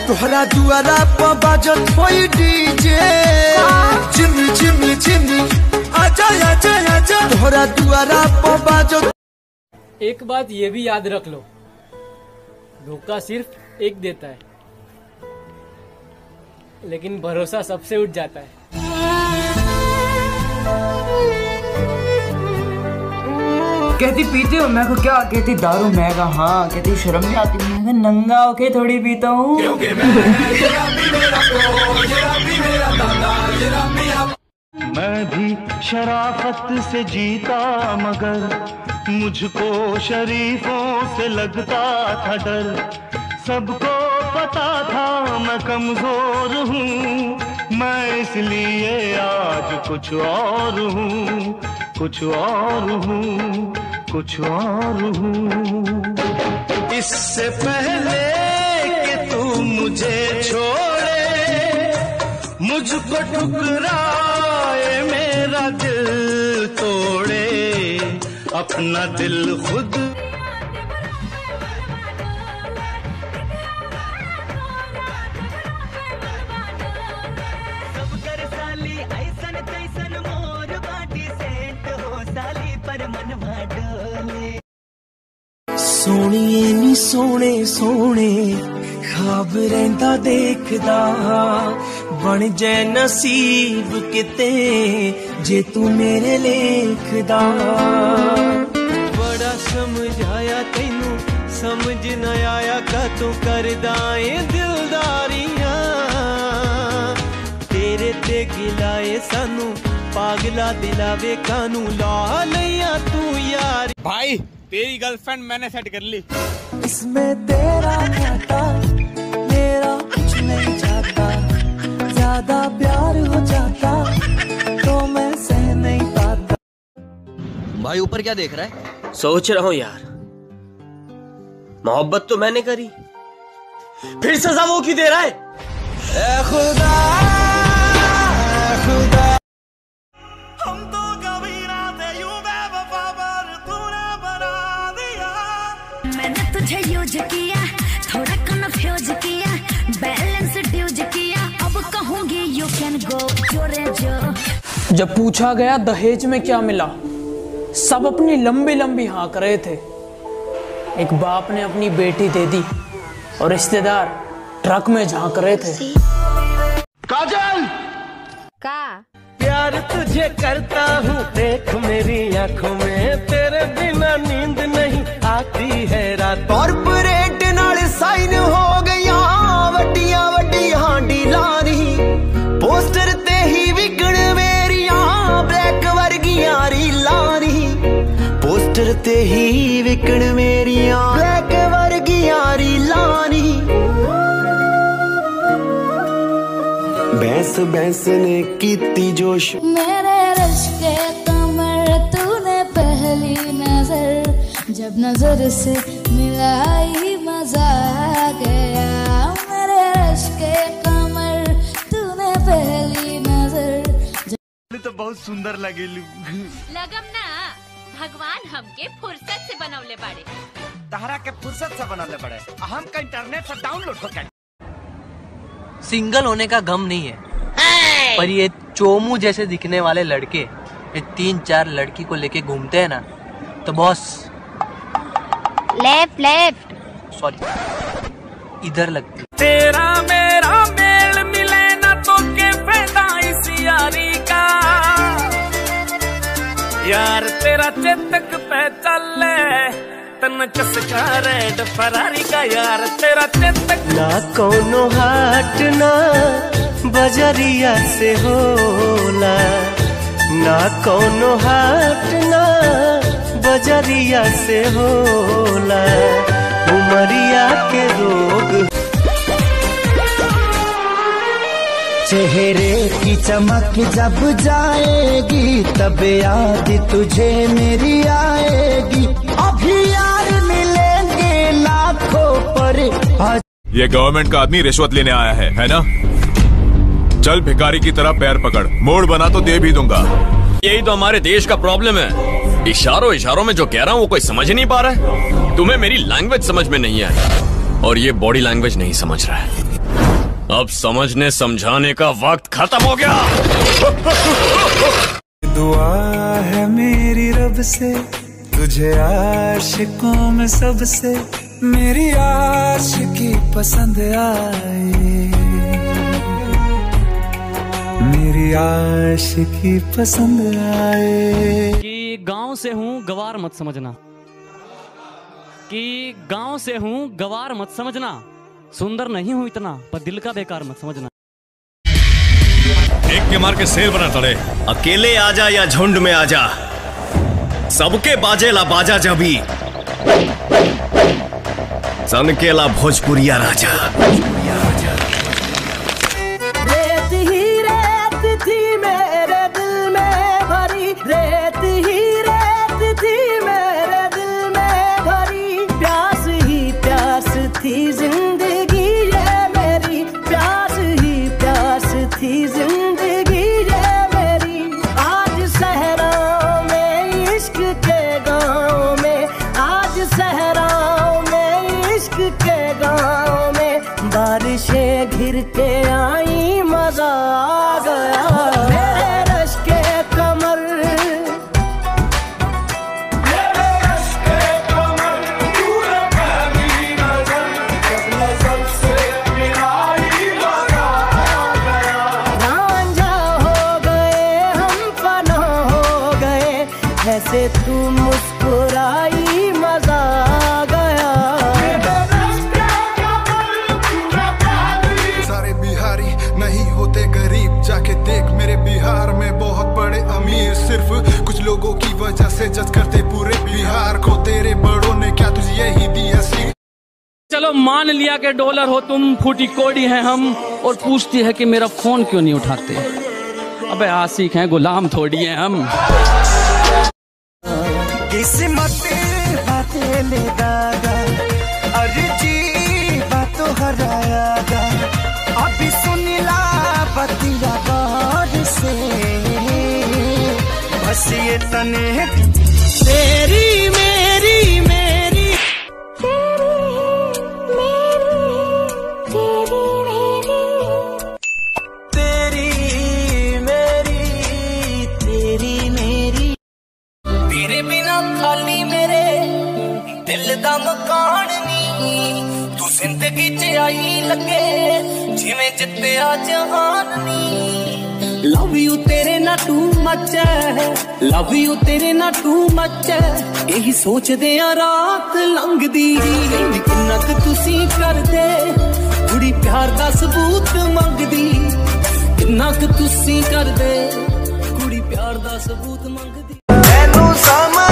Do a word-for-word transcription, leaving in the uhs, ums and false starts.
तोहरा दुआरा पर बाजत होई डीजे, जिमी जिमी जिमी आजा आजा आजा, तोहरा दुआरा पर बाजत। एक बात ये भी याद रख लो, धोखा सिर्फ एक देता है, लेकिन भरोसा सबसे उठ जाता है। कहती पीते हो, मैं को क्या कहती दारू, मैं कहा हाँ, कहती शर्म नहीं आती, मैं कहा नंगा होके थोड़ी पीता हूँ। मैं भी शराफत से जीता मगर मुझको शरीफों से लगता था डर, सबको पता था मैं कमजोर हूँ, मैं इसलिए आज कुछ और हूँ, कुछ और हूँ, कुछ और हूँ। इससे पहले कि तू मुझे छोड़े, मुझको ठुकराए, मेरा दिल तोड़े, अपना दिल खुद। सोनिए नी सोने सोने ख्वाब रहंदा देखदा, बन जाए नसीब किते जे तू मेरे लेखदा। बड़ा समझाया तैनू समझ न आया, का तू करदा ए दिलदारियां, तेरे ते गिलाए सानू पागला दिलावे कानू, ला लिया तू यार। भाई तेरी गर्लफ्रेंड मैंने सेट कर ली। इसमें तेरा घाटा मेरा कुछ नहीं जाता, ज्यादा प्यार हो जाता तो मैं सह नहीं पाता। भाई ऊपर क्या देख रहा है? सोच रहा हूँ यार, मोहब्बत तो मैंने करी, फिर सजा वो क्यों दे रहा है? ए खुदा खुदा, हम तो कभी ना थे यूं बेवफा, पर तूने बना दिया। मैंने तुझे यूज किया, थोड़ा कन्फ्यूज किया, बैलेंस ड्यूज किया, अब कहूंगी यू कैन गो जोरे जो। जब पूछा गया दहेज में क्या मिला, सब अपनी लंबी लंबी हाँ कर रहे थे। एक बाप ने अपनी बेटी दे दी और रिश्तेदार ट्रक में झांक रहे थे। काजल का प्यार तुझे करता हूँ, देख मेरी आंखों में तेरे बिना नींद नहीं आती है रात। कॉर्पोरेट नाल साइन हो गया, वड्डिया वड्डी हांडी लानी, पोस्टर ते ही विकण मेरिया ब्लैक वर्गियां रीलानी, पोस्टर ते ही विकण मेरिया ब्लैक वर्गियां रीलानी। बैंस बैंस ने कीती जोश, मेरे रिश्ते कमर तूने पहली नजर, जब नजर से मिलाई मजा आ गया। मेरे रिश्ते कमर तूने पहली नजर। तो बहुत सुंदर लगे लगम ना, भगवान हमके फुर्सत से बनवले बाड़े। तहरा के फुर्सत से बनवले बाड़े, हम का इंटरनेट से डाउनलोड होके। सिंगल होने का गम नहीं है, पर ये चोमू जैसे दिखने वाले लड़के ये तीन चार लड़की को लेके घूमते हैं ना, तो बॉस लेफ्ट लेफ्ट सॉरी इधर लगती। तेरा मेरा मेल मिले ना तो के फायदा इस यारी का, यार तेरा चेतक पे चले तन चस्का रेड फरारी का, यार तेरा चेतक ना कोनो हाट ना बजरिया से होला, ना कोनो हाट ना बजरिया से होला, उमरिया के रोग। चेहरे की चमक जब जाएगी, तब याद तुझे मेरी आएगी, अभी यार मिलेंगे लाखों पर। ये गवर्नमेंट का आदमी रिश्वत लेने आया है, है ना? चल भिखारी की तरह पैर पकड़, मोड़ बना तो दे भी दूंगा। यही तो हमारे देश का प्रॉब्लम है, इशारों इशारों में जो कह रहा हूँ वो कोई समझ नहीं पा रहा है। तुम्हें मेरी लैंग्वेज समझ में नहीं आई और ये बॉडी लैंग्वेज नहीं समझ रहा है। अब समझने समझाने का वक्त खत्म हो गया। दुआ है मेरी रब से, तुझे आशिकों में सबसे मेरी आशिकी पसंद आए, मेरी आशिकी पसंद आए। कि गांव से हूँ गवार मत समझना, कि गांव से हूँ गवार मत समझना, सुंदर नहीं हूँ इतना पर दिल का बेकार मत समझना। एक के मार के शेर बना तड़े, अकेले आजा या झुंड में आजा, सबके बाजेला बाजा जबी, सनकेला भोजपुरिया राजा। रेत ही रेत थी मेरे दिल में भरी, रेत ही रेत थी मेरे दिल में भरी, प्यास ही प्यास थी जिंदगी ये मेरी, प्यास ही प्यास थी जिंदगी ये मेरी। आज सहराओं में इश्क के गाँव में, आज सहराओं में इश्क के गाँव में, बारिशें घिर के आई मजा आ गया। मेरे रश के कमर, मेरे रश के कमर, तूने पहली नजर, जब नजर से मिलाई मजा आ गया। रांझा हो गए हम, फना हो गए, ऐसे तू मुस्कुराई मजा आ गया। सारे बिहारी नहीं होते गरीब, जाके देख मेरे बिहार में बहुत बड़े अमीर, सिर्फ कुछ लोगों की वजह से जज करते पूरे बिहार को। तेरे बड़ों ने क्या तुझे यही दिया सीख? चलो मान लिया कि डॉलर हो तुम, फूटी कोड़ी है हम, और पूछती है कि मेरा फोन क्यों नहीं उठाते। अबे आशिक हैं, गुलाम थोड़ी हैं हम। किस्मत बातें ले दागा, अर्जी बातों हरायागा, अभी सुनिला बतिया गौर से, बस ये तने तेरी मेरी मेरी तेरी मेरी तेरी मेरी। तेरे बिना खाली मेरे दिल दा मकान नी, तू जिंदगी च आई लगे जिवें जित्तिया जहान नी। लव यू तेरे ना टू मच है, लव यू तेरे ना टू मच है, यही सोचदे आ रात लंघदी, किन्ना क तुसी करदे कुड़ी प्यार दा सबूत मंगदी, किन्ना क तुसी करदे कुड़ी प्यार दा सबूत मंगदी। मैनू समा